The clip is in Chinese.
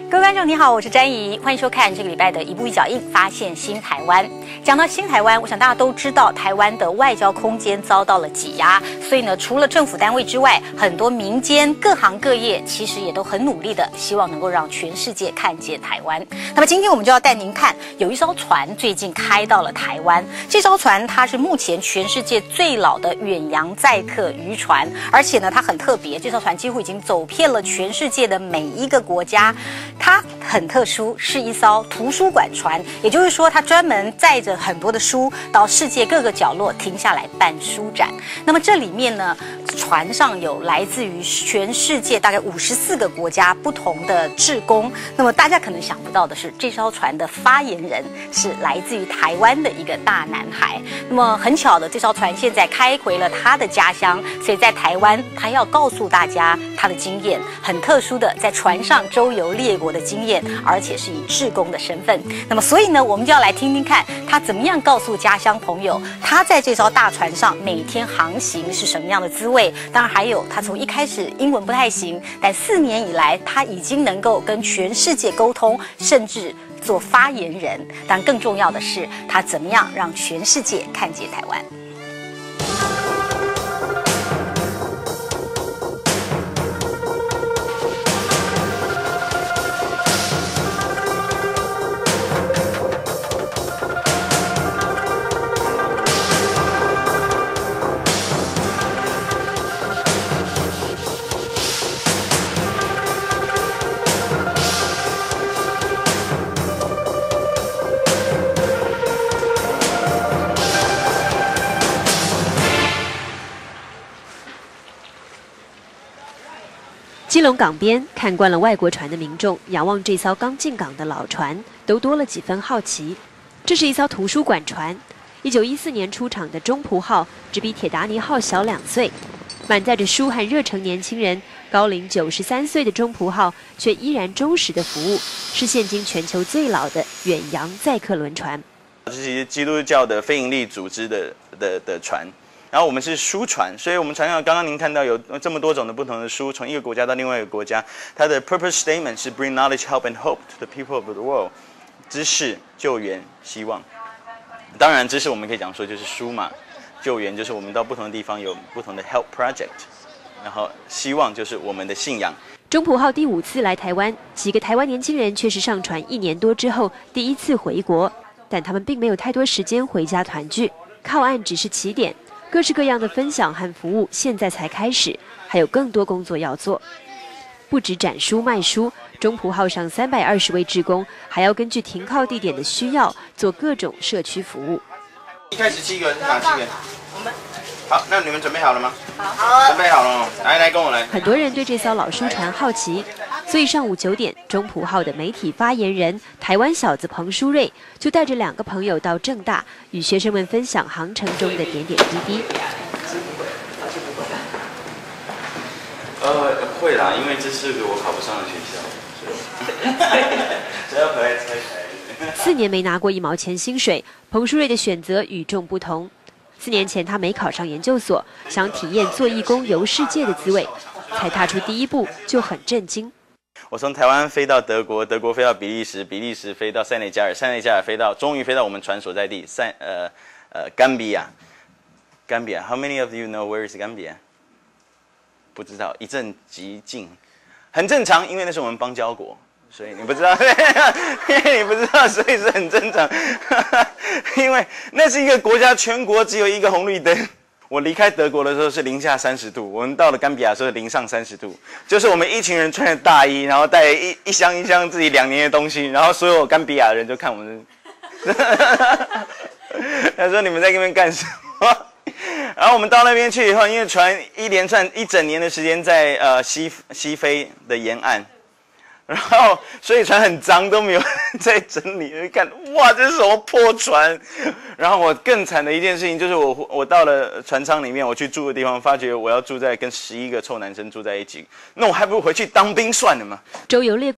各位观众你好，我是詹怡，欢迎收看这个礼拜的《一步一脚印发现新台湾》。讲到新台湾，我想大家都知道，台湾的外交空间遭到了挤压，所以呢，除了政府单位之外，很多民间各行各业其实也都很努力的，希望能够让全世界看见台湾。那么今天我们就要带您看，有一艘船最近开到了台湾，这艘船它是目前全世界最老的远洋载客渔船，而且呢，它很特别，这艘船几乎已经走遍了全世界的每一个国家。它很特殊，是一艘图书馆船，也就是说，它专门载着很多的书到世界各个角落停下来办书展。那么这里面呢，船上有来自于全世界大概54个国家不同的志工。那么大家可能想不到的是，这艘船的发言人是来自于台湾的一个大男孩。那么很巧的，这艘船现在开回了他的家乡，所以在台湾，他要告诉大家他的经验，很特殊的在船上周游列国的经验，而且是以志工的身份。那么所以呢，我们就要来听听看他怎么样告诉家乡朋友，他在这艘大船上每天航行是什么样的滋味。当然还有他从一开始英文不太行，但4年以来他已经能够跟全世界沟通，甚至做发言人。当然更重要的是，他怎么样让全世界看见台湾。 基隆港边看惯了外国船的民众，仰望这艘刚进港的老船，都多了几分好奇。这是一艘图书馆船，1914年出厂的中葡号只比铁达尼号小2岁，满载着书和热诚年轻人。高龄93岁的中葡号却依然忠实的服务，是现今全球最老的远洋载客轮船。 这是基督教的非营利组织的船。然后我们是书船，所以我们船上刚刚您看到有这么多种的不同的书，从一个国家到另外一个国家，它的 purpose statement 是 bring knowledge, help and hope to the people of the world， 知识、救援、希望。当然，知识我们可以讲说就是书嘛，救援就是我们到不同的地方有不同的 help project， 然后希望就是我们的信仰。 中葡号第5次来台湾，几个台湾年轻人却是上船1年多之后第1次回国，但他们并没有太多时间回家团聚，靠岸只是起点。各式各样的分享和服务现在才开始，还有更多工作要做。不止展书卖书，中葡号上320位志工还要根据停靠地点的需要做各种社区服务。 一开始7个是哪7个？我们好，那你们准备好了吗？好，准备好了，来跟我来。 很多人对这艘老书船好奇，所以上午9点，中葡号的媒体发言人台湾小子彭书瑞就带着2个朋友到政大，与学生们分享航程中的点点滴滴。 会啦，因为这是个我考不上的学校，所以要回来猜猜。 4年没拿过1毛钱薪水，彭书瑞的选择与众不同。4年前，他没考上研究所，想体验做义工游世界的滋味，才踏出第1步就很震惊。 我从台湾飞到德国，德国飞到比利时，比利时飞到塞内加尔，塞内加尔终于飞到我们船所在地甘比亚。甘比亚 ，How many of you know where is Gambia？ 不知道，一阵寂静，很正常，因为那是我们邦交国。所以你不知道，因为你不知道，所以是很正常。因为那是一个国家，全国只有1个红绿灯。我离开德国的时候是-30度，我们到了甘比亚的时候-30度，就是我们一群人穿着大衣，然后带一箱一箱自己2年的东西，然后所有甘比亚的人就看我们。他说：“你们在那边干什么？”然后我们到那边去以后，因为船一连串1整年的时间在西非的沿岸。然后，所以船很脏，都没有在整理。看，哇，这是什么破船？然后我更惨的一件事情就是，我到了船舱里面，我去住的地方，发觉我要住在跟11个臭男生住在一起，那我还不如回去当兵算了嘛。 周游列